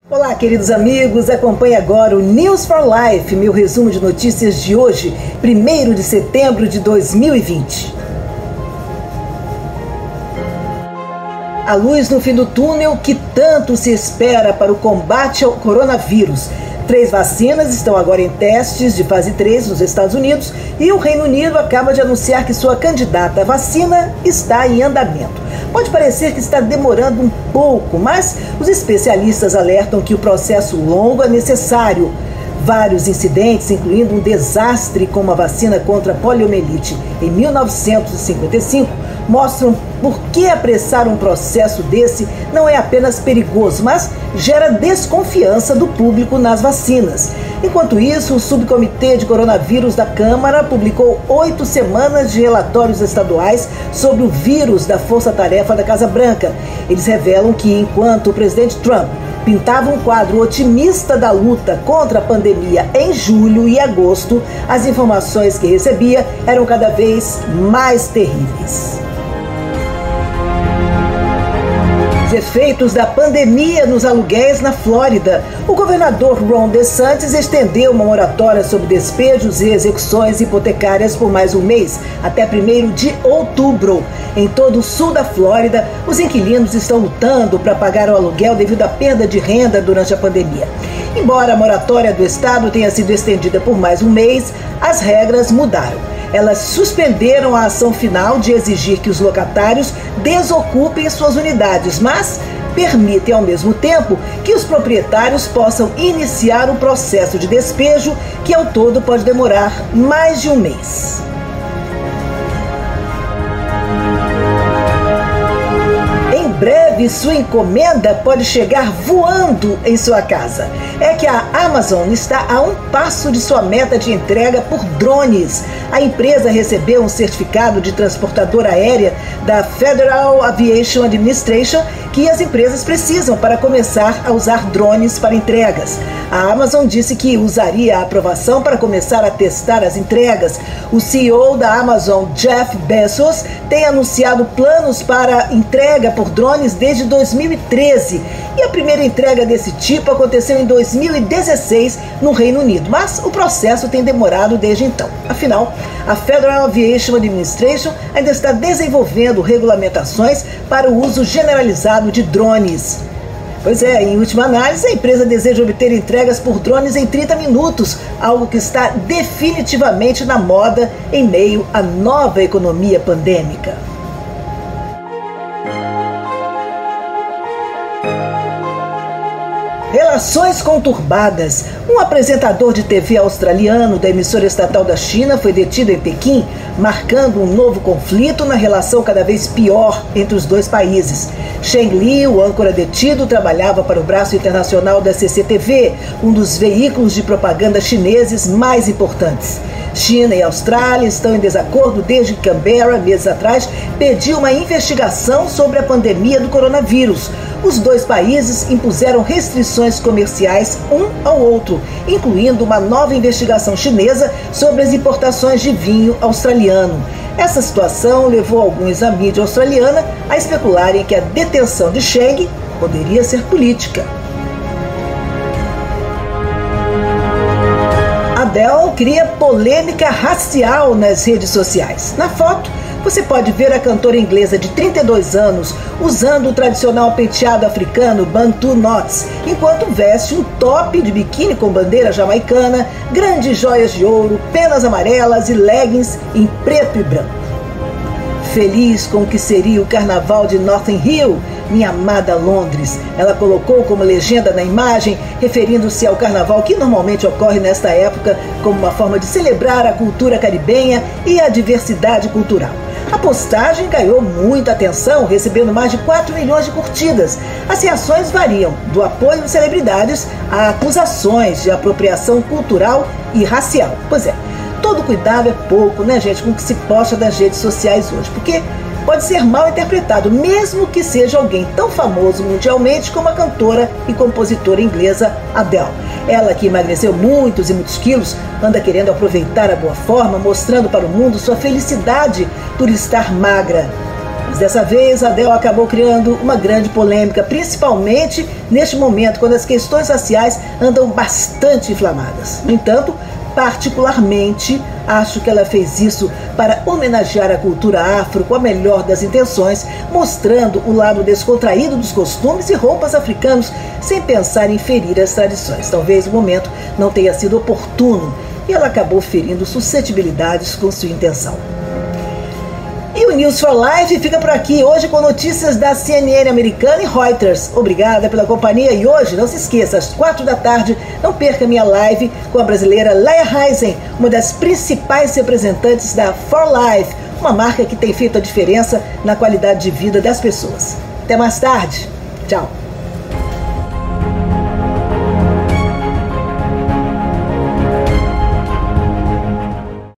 Olá, queridos amigos, acompanhe agora o News for Life, meu resumo de notícias de hoje, 1º de setembro de 2020. A luz no fim do túnel que tanto se espera para o combate ao coronavírus. 3 vacinas estão agora em testes de fase 3 nos Estados Unidos e o Reino Unido acaba de anunciar que sua candidata à vacina está em andamento. Pode parecer que está demorando um pouco, mas os especialistas alertam que o processo longo é necessário. Vários incidentes, incluindo um desastre com uma vacina contra a poliomielite em 1955, mostram por que apressar um processo desse não é apenas perigoso, mas gera desconfiança do público nas vacinas. Enquanto isso, o Subcomitê de Coronavírus da Câmara publicou 8 semanas de relatórios estaduais sobre o vírus da Força-Tarefa da Casa Branca. Eles revelam que, enquanto o presidente Trump pintava um quadro otimista da luta contra a pandemia em julho e agosto, as informações que recebia eram cada vez mais terríveis. Efeitos da pandemia nos aluguéis na Flórida. O governador Ron DeSantis estendeu uma moratória sobre despejos e execuções hipotecárias por mais um mês, até 1º de outubro. Em todo o sul da Flórida, os inquilinos estão lutando para pagar o aluguel devido à perda de renda durante a pandemia. Embora a moratória do estado tenha sido estendida por mais um mês, as regras mudaram. Elas suspenderam a ação final de exigir que os locatários desocupem suas unidades, mas permitem ao mesmo tempo que os proprietários possam iniciar o processo de despejo, que ao todo pode demorar mais de um mês. Em breve, sua encomenda pode chegar voando em sua casa. É que a Amazon está a um passo de sua meta de entrega por drones. A empresa recebeu um certificado de transportadora aérea da Federal Aviation Administration que as empresas precisam para começar a usar drones para entregas. A Amazon disse que usaria a aprovação para começar a testar as entregas. O CEO da Amazon, Jeff Bezos, tem anunciado planos para entrega por drones desde 2013. E a primeira entrega desse tipo aconteceu em 2016 no Reino Unido, mas o processo tem demorado desde então. Afinal, a Federal Aviation Administration ainda está desenvolvendo regulamentações para o uso generalizado de drones. Pois é, em última análise, a empresa deseja obter entregas por drones em 30 minutos, algo que está definitivamente na moda em meio à nova economia pandêmica. Relações conturbadas. Um apresentador de TV australiano da emissora estatal da China foi detido em Pequim, marcando um novo conflito na relação cada vez pior entre os dois países. Sheng Li, o âncora detido, trabalhava para o braço internacional da CCTV, um dos veículos de propaganda chineses mais importantes. China e Austrália estão em desacordo desde que Canberra, meses atrás, pediu uma investigação sobre a pandemia do coronavírus. Os dois países impuseram restrições comerciais um ao outro, incluindo uma nova investigação chinesa sobre as importações de vinho australiano. Essa situação levou alguns da mídia australiana a especularem que a detenção de Sheng poderia ser política. Adele cria polêmica racial nas redes sociais. Na foto, você pode ver a cantora inglesa de 32 anos usando o tradicional penteado africano Bantu Knots, enquanto veste um top de biquíni com bandeira jamaicana, grandes joias de ouro, penas amarelas e leggings em preto e branco. Feliz com o que seria o carnaval de Notting Hill, minha amada Londres. Ela colocou como legenda na imagem, referindo-se ao carnaval que normalmente ocorre nesta época como uma forma de celebrar a cultura caribenha e a diversidade cultural. A postagem ganhou muita atenção, recebendo mais de 4 milhões de curtidas. As reações variam do apoio de celebridades a acusações de apropriação cultural e racial. Pois é, todo cuidado é pouco, né, gente, com o que se posta nas redes sociais hoje, porque pode ser mal interpretado, mesmo que seja alguém tão famoso mundialmente como a cantora e compositora inglesa Adele. Ela, que emagreceu muitos e muitos quilos, anda querendo aproveitar a boa forma, mostrando para o mundo sua felicidade por estar magra. Mas dessa vez, Adele acabou criando uma grande polêmica, principalmente neste momento, quando as questões raciais andam bastante inflamadas. No entanto, particularmente, acho que ela fez isso para homenagear a cultura afro com a melhor das intenções, mostrando o lado descontraído dos costumes e roupas africanos, sem pensar em ferir as tradições. Talvez o momento não tenha sido oportuno e ela acabou ferindo suscetibilidades com sua intenção. E o News for Life fica por aqui, hoje com notícias da CNN americana e Reuters. Obrigada pela companhia e hoje, não se esqueça, às 4 da tarde, não perca minha live com a brasileira Leia Heisen, uma das principais representantes da For Life, uma marca que tem feito a diferença na qualidade de vida das pessoas. Até mais tarde. Tchau.